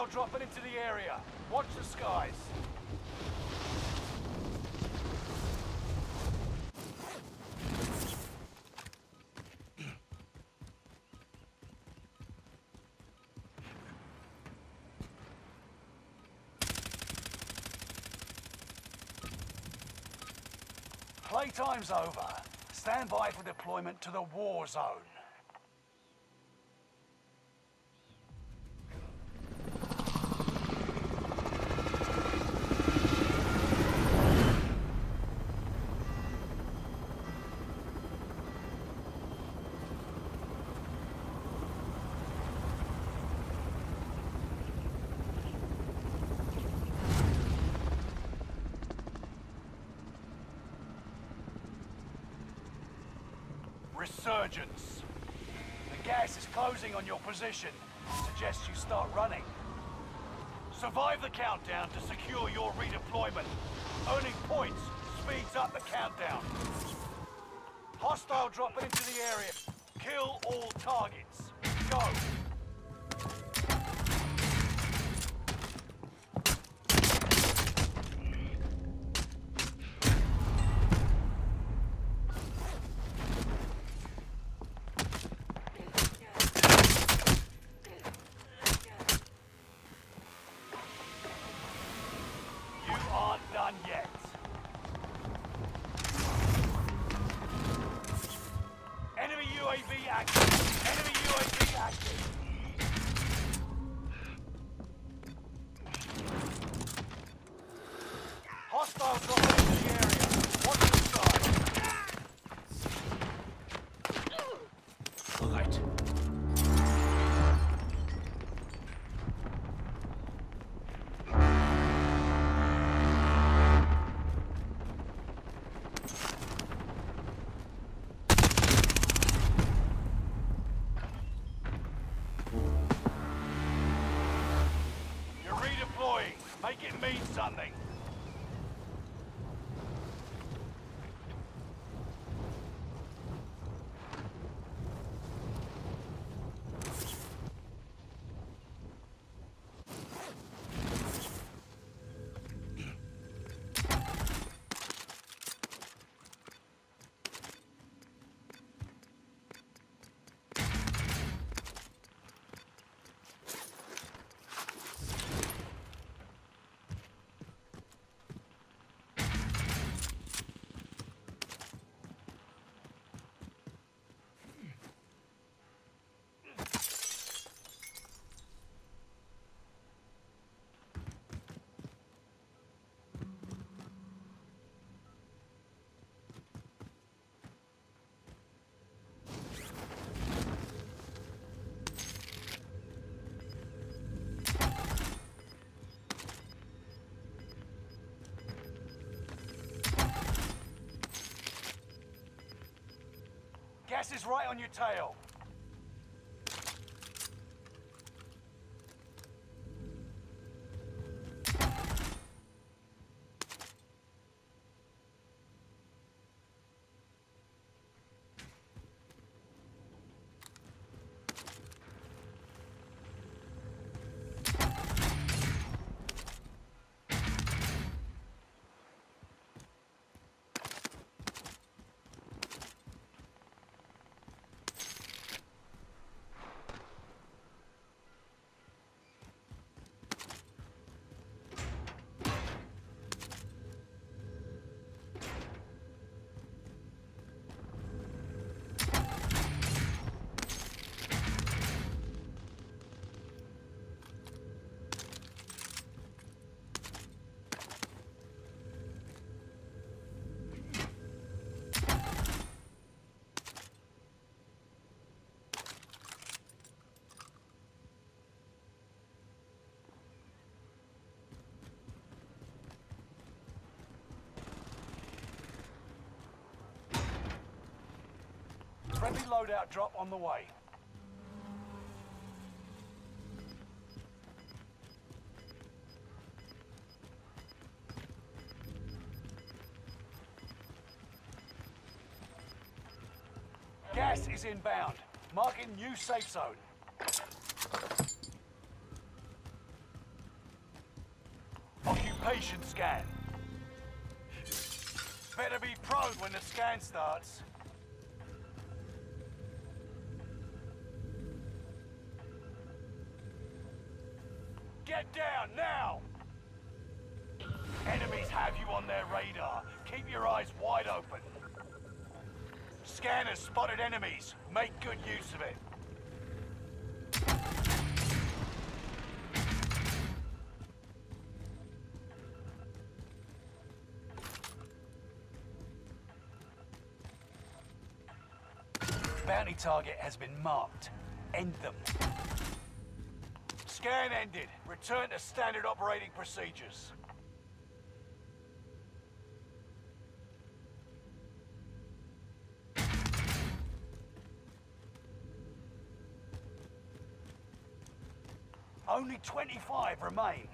Hostile dropping into the area. Watch the skies. Playtime's over. Stand by for deployment to the war zone. Resurgence. The gas is closing on your position. Suggest you start running. Survive the countdown to secure your redeployment. Earning points speeds up the countdown. Hostile dropping into the area. Kill all targets. Go. Done yet. Enemy UAV active. Enemy UAV active. Hostile dropping into the area. Watch the sky. Right. Make it mean something. Gas is right on your tail. Friendly loadout drop on the way. Gas is inbound. Marking new safe zone. location scan. Better be prone when the scan starts. Get down, now! Enemies have you on their radar. Keep your eyes wide open. Scanners spotted enemies. Make good use of it. Bounty target has been marked. End them. Scan ended. Return to standard operating procedures. Only 25 remain.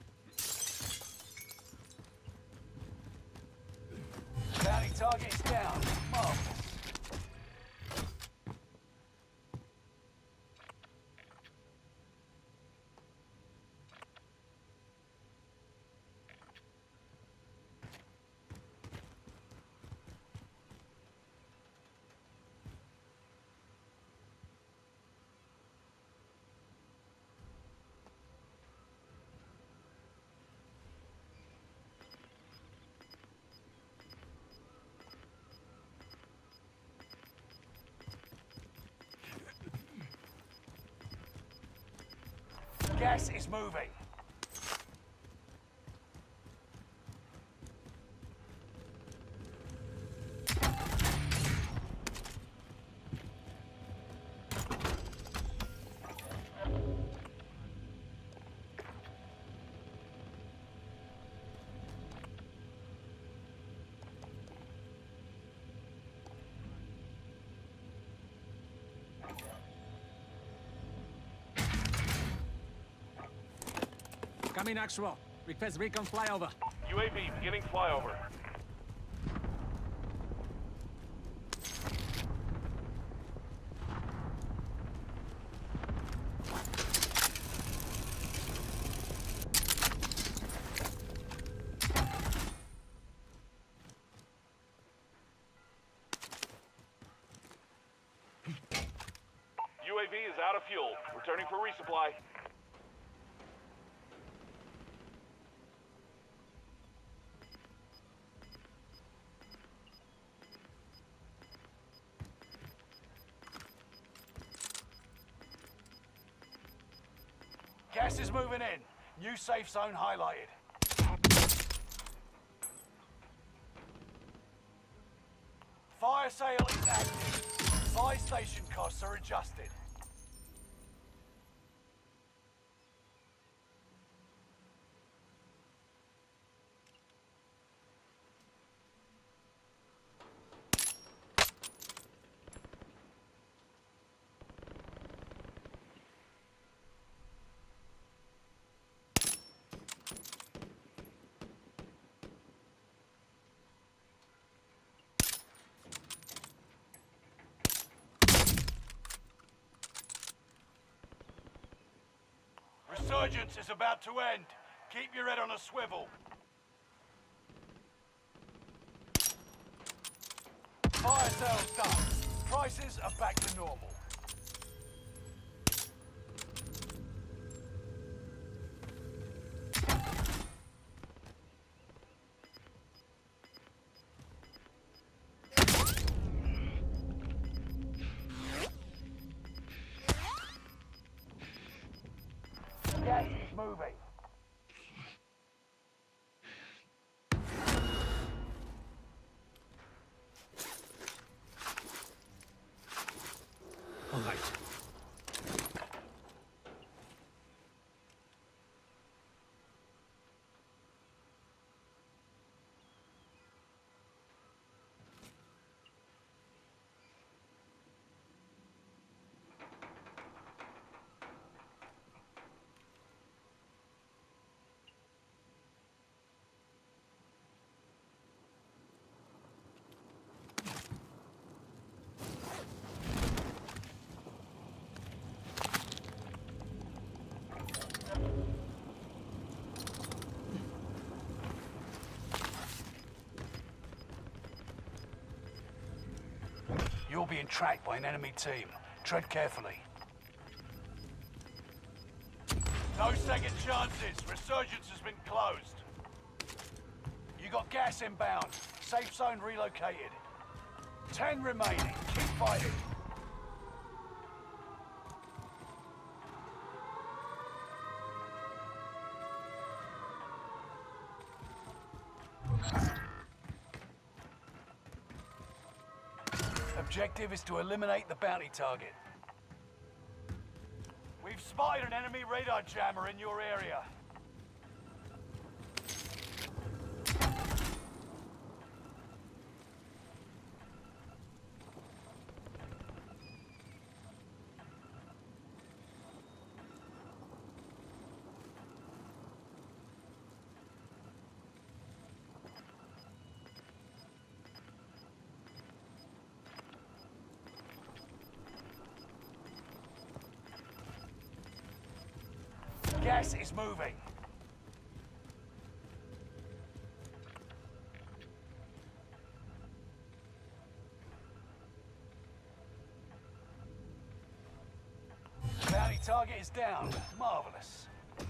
Bounty target is down. Marvelous. Gas is moving. Coming actual. Request recon flyover. UAV beginning flyover. UAV is out of fuel. Returning for resupply. Gas is moving in. New safe zone highlighted. Fire sale is active. Buy station costs are adjusted. Resurgence is about to end. Keep your head on a swivel. Fire sales done. Prices are back to normal. Gas is moving. All right. You're being tracked by an enemy team. Tread carefully. No second chances. Resurgence has been closed. You got gas inbound. Safe zone relocated. 10 remaining. Keep fighting. Objective is to eliminate the bounty target. We've spotted an enemy radar jammer in your area. Gas is moving. Bounty target is down. Marvelous.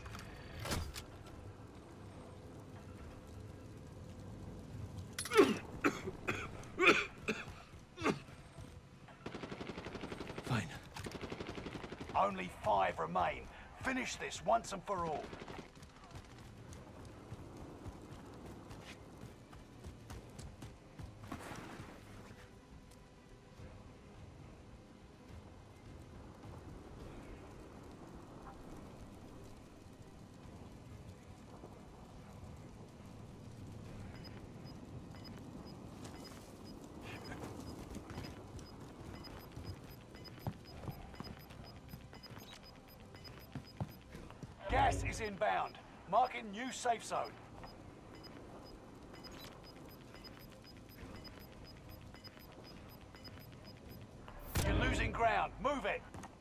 Fine. Only 5 remain. Finish this once and for all. Gas is inbound. Marking new safe zone. You're losing ground. Move it.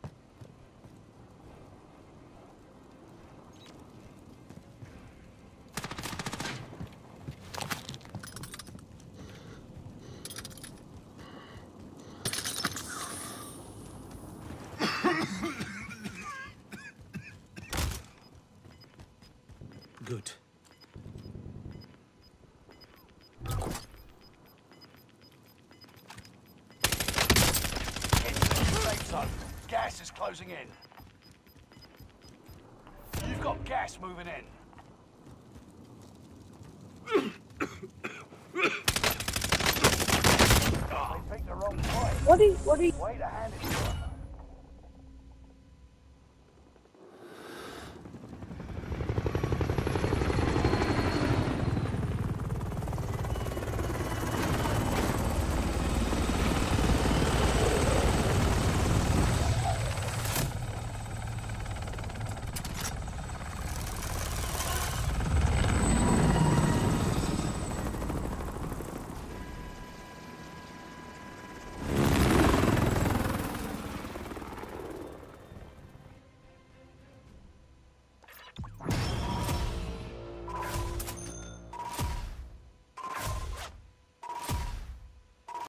Good. Get to the safe zone. Gas is closing in. You've got gas moving in. They picked the wrong point. What are you? Way to hand it to them.